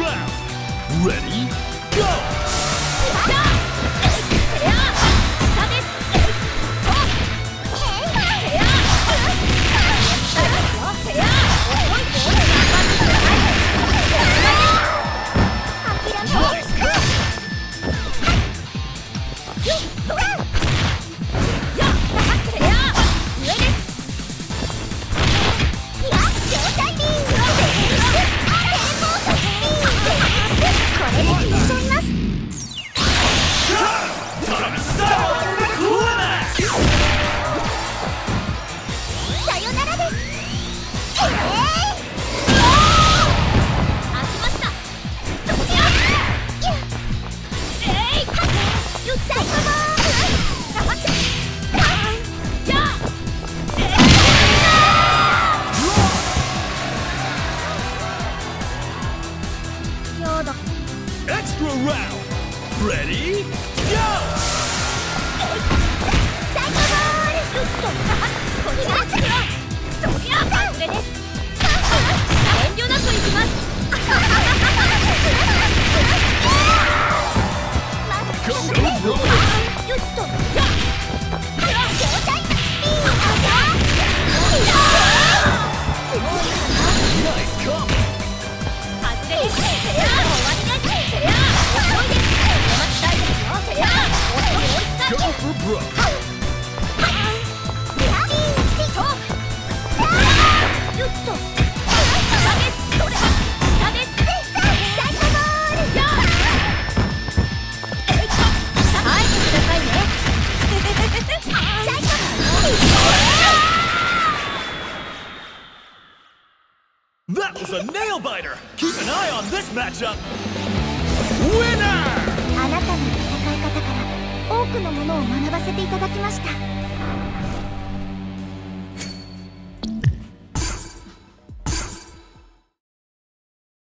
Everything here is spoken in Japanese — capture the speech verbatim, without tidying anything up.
round. Ready, go! Extra round. Ready, go! 最高ゴール。こちらですよ。そりゃあ、これです。遠慮なくいきます。 Go, go, go! よっと。や。状態。 Nice combo. 外れです。終わりです。遅いです。お待ちたいですよ。もう一 Go 回。 for broke. よっと。下です。それ。下です。最高ゴール。や。はい、くださいね。最高。 That was a nail biter. Keep an eye on this matchup. Winner! あなたの戦い方から多くのものを学ばせていただきました。